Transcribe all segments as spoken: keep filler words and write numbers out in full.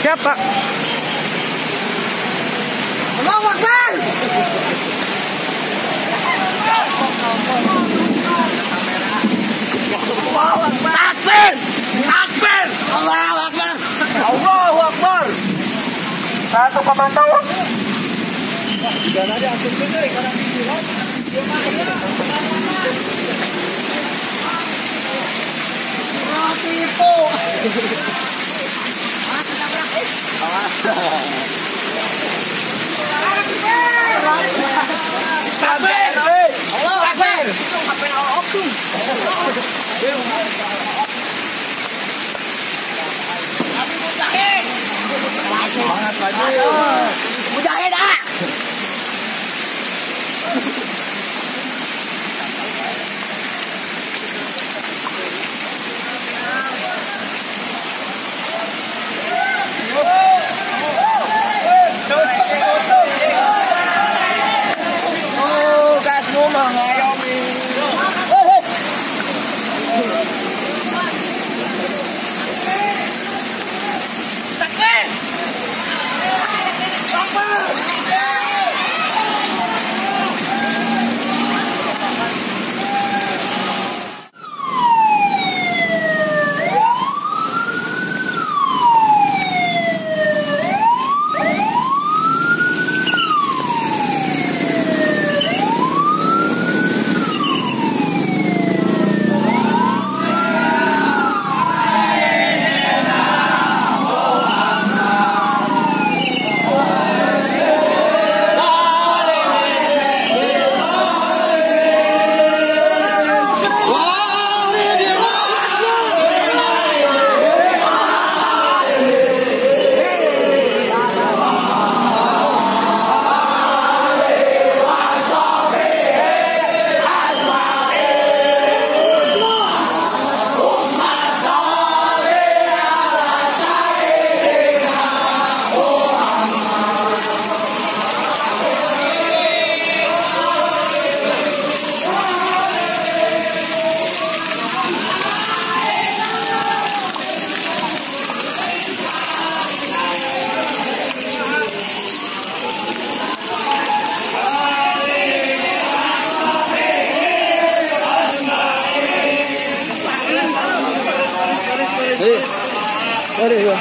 Siapa? Allahu Akbar. Takbir! Takbir! Allahu Akbar! Allahu Akbar! Satu komando. Jangan ada asal bener karena dibilang. Tipu. Ah, ketabrak eh. Awas. Takbir! Allahu Akbar! Sampai Allahu Mujahid! Semangat lagi. Mujahid ah! Oh, gas nomor ngayomi. Takbir! Mari ya.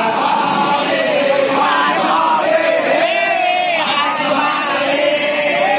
Hey!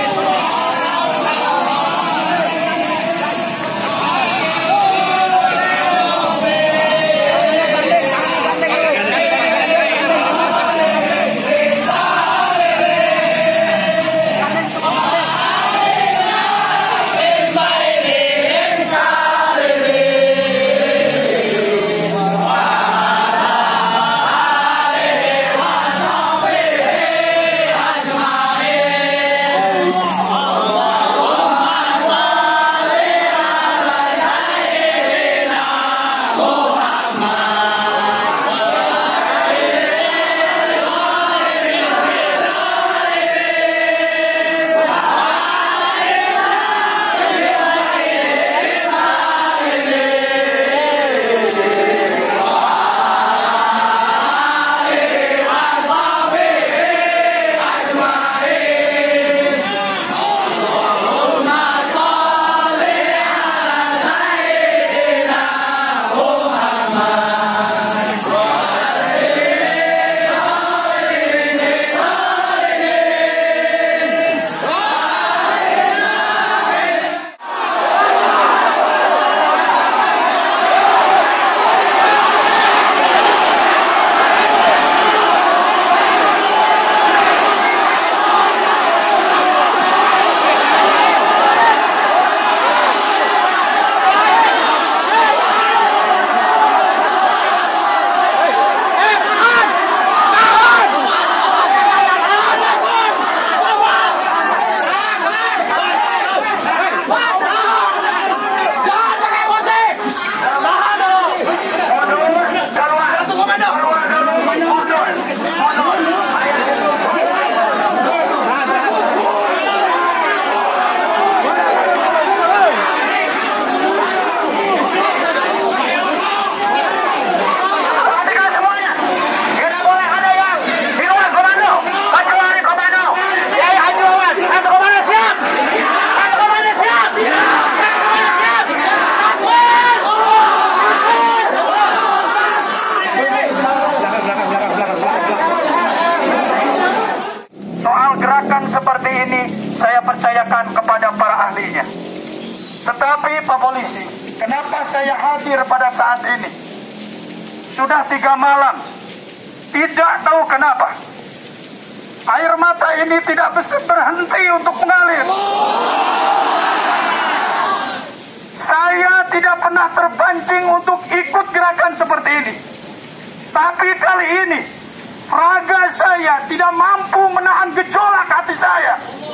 saya hadir pada saat ini. Sudah tiga malam, tidak tahu kenapa air mata ini tidak bisa berhenti untuk mengalir. Saya tidak pernah terpancing untuk ikut gerakan seperti ini. Tapi kali ini, raga saya tidak mampu menahan gejolak hati saya.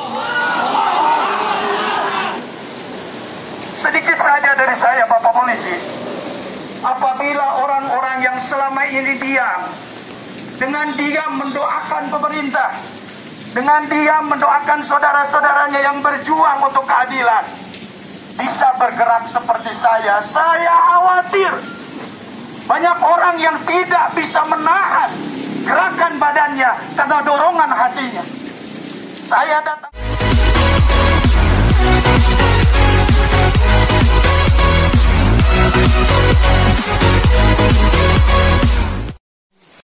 Sedikit saja dari saya, Bapak Polisi. Apabila orang-orang yang selama ini diam, dengan diam mendoakan pemerintah, dengan diam mendoakan saudara-saudaranya yang berjuang untuk keadilan, bisa bergerak seperti saya, saya khawatir banyak orang yang tidak bisa menahan gerakan badannya karena dorongan hatinya. Saya datang